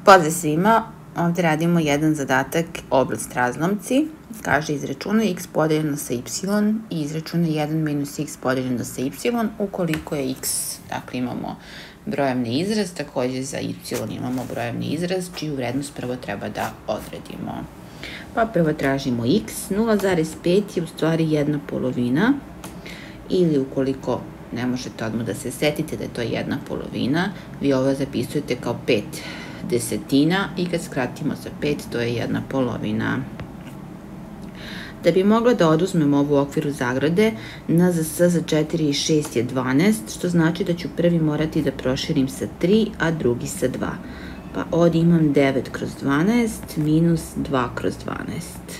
Pozdrav svima, ovdje radimo jedan zadatak, oblast razlomci. Kaže izračunaj x podeljeno sa y i izračunaj 1 minus x podeljeno sa y ukoliko je x, dakle imamo brojevni izraz, također za y imamo brojevni izraz čiju vrednost prvo treba da odredimo. Pa prvo tražimo x, 0,5 je u stvari 1/2 ili ukoliko ne možete odmah da se setite da je to 1/2, vi ovo zapisujete kao 5/10 i kad skratimo sa 5 to je 1/2. Da bi mogla da oduzmem ovu u okviru zagrade, n za s za 4 i 6 je 12, što znači da ću prvi morati da proširim sa 3, a drugi sa 2. Pa ovdje imam 9/12 minus 2/12.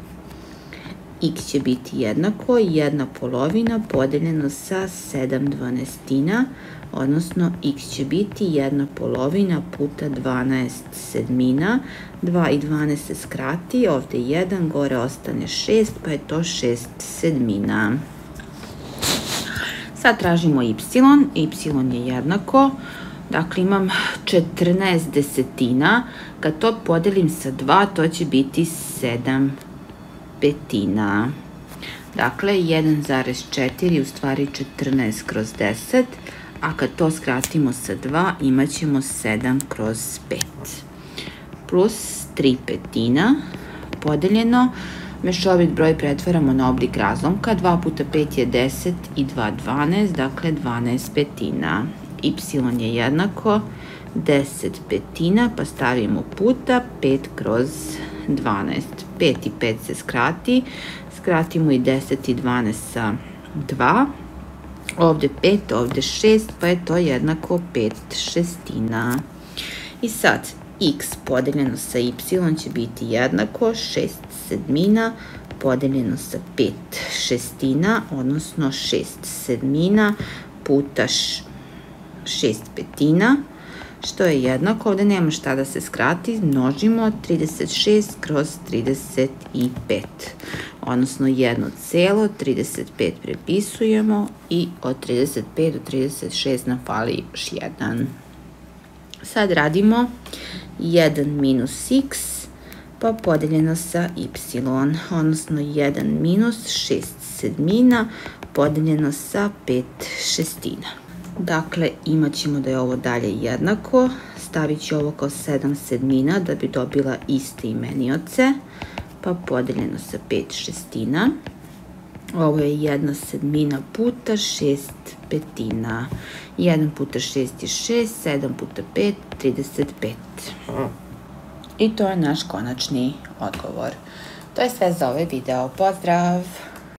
X će biti jednako 1/2 podeljeno sa 7/12, odnosno x će biti 1/2 puta 12/7. 2 i 12 se skrati, ovdje 1, gore ostane 6, pa je to 6/7. Sad tražimo y, y je jednako, dakle imam 14/10, kad to podelim sa 2, to će biti 7/5. Dakle, 1,4 u stvari 14/10, a kad to skratimo sa 2, imat ćemo 7/5. Plus 3/5 podeljeno, mešovit broj pretvaramo na oblik razlomka, 2 puta 5 je 10 i 2 12, dakle 12/5. Y je jednako 10/5, pa stavimo puta 5/12. 5 i 5 se skrati, skratimo i 10 i 12 sa 2, ovdje 5, ovdje 6, pa je to jednako 5/6. I sad, x podeljeno sa y će biti jednako 6/7 podeljeno sa 5/6, odnosno 6/7 puta 6/5, što je jednako, ovdje nema šta da se skrati, množimo 36/35, odnosno 1,35 prepisujemo i od 35 do 36 nam fali još 1. Sad radimo 1 minus x pa podeljeno sa y, odnosno 1 minus 6/7 podeljeno sa 5/6. Dakle, imat ćemo da je ovo dalje jednako, stavit ću ovo kao 7/7 da bi dobila iste imenioce, pa podeljeno sa 5/6. Ovo je 1/7 puta 6/5. 1 puta 6 je 6, 7 puta 5, 35. I to je naš konačni odgovor. To je sve za ovaj video. Pozdrav!